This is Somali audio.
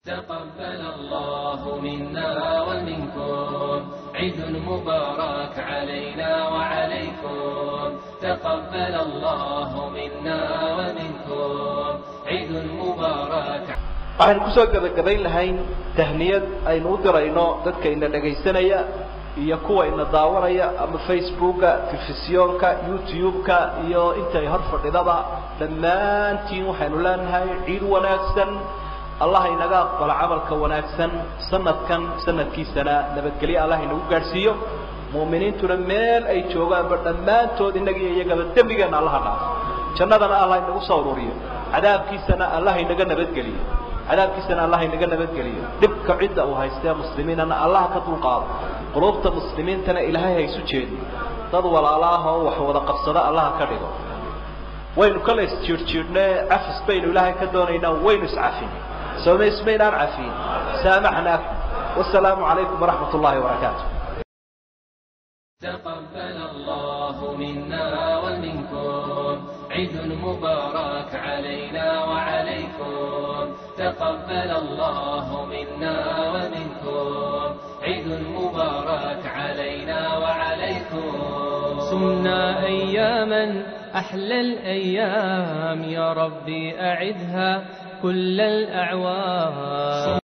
تقبل الله منا ومنكم عيد مبارك علينا وعليكم. تقبل الله منا ومنكم عيد مبارك. waxaan ku soo gabagabayn lahayn tahniyad aynu u dirayno dadka ina dhageysanaya iyo kuwa ina daawanaya ama facebooka, telefisyoonka, youtube-ka iyo intay hor fadhidaba dhammaantiin waxaanu leenahay ciid wanaagsan. الله inaga aqbal amalka wanaagsan sanadkan sanadkiisana nabadgelyo Allah inagu gaarsiiyo. muuminiintuna meel ay joogaan badhamaantood inaga iyaga dambigeena Allah dhaaf. jannadana Allah inagu soo ururiyo. cadaabkiisana Allah inaga nabadgeliyo. cadaabkiisana Allah inaga nabadgeliyo. dibka cidda uu haystay muslimiinana Allah ka dulqaado. qulubta muslimiintana Ilaahay hay isu jeediyo. dad walaalaha oo wax wada qabsada Allah ka dhigo. waynu kala isjiirjiirnay afis baynu Ilaahay ka doonaynaa waynu iscafin. سوما اسمين عافين سامحنا. والسلام عليكم ورحمة الله وبركاته. تقبل الله منا ومنكم عيد مبارك علينا وعليكم. تقبل الله منا ومنكم عيد مبارك علينا وعليكم. صمنا أياما أحلى الأيام يا ربي أعدها كل الأعوام.